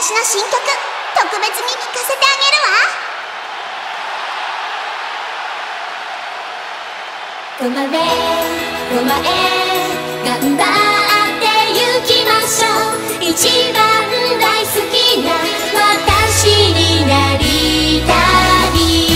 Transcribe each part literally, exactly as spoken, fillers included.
私の新曲特別に聴かせてあげるわ。 ごまれごまえ頑張ってゆきましょう。一番大好きな私になりたい。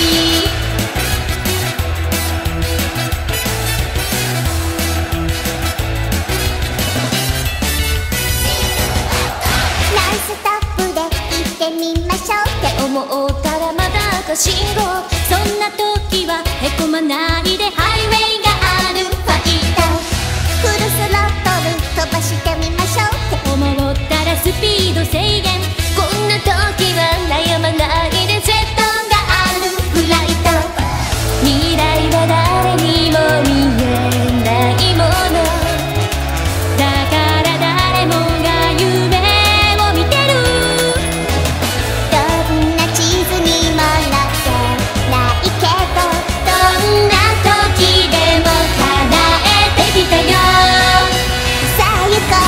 ノンストップで行ってみましょうって思ったらまだ赤信号。そんな時はへこまないでハイウェイがある。ファイトフルスロットル飛ばしてみましょうって思ったらスピード制限。こんな時は悩まないでジェットがある。フライト未来は誰にも見えないものだから誰もが夢を見てる。 どんな地図にも載ってないけどどんな時でも叶えてきたよ。 さあ行こ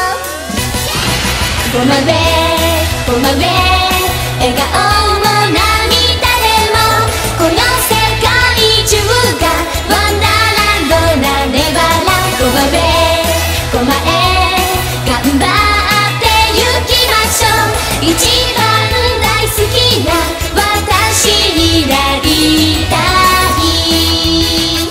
う。 ごまれごまれ笑顔も涙でもこの世界中がワンダーランドなればら。ごまれごまえ頑張ってゆきましょう。一番大好きな私になりたい。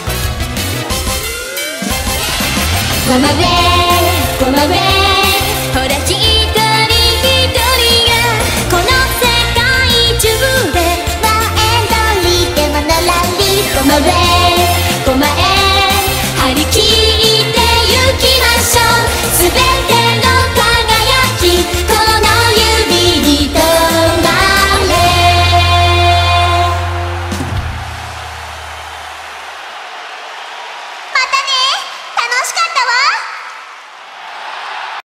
ごまれごまれほら一人一人がこの世界中でワンエンドリーでものらりごまれごまえ張り切ってゆきましょう。すべての輝きこの指に止まれ。 またね、楽しかったわ。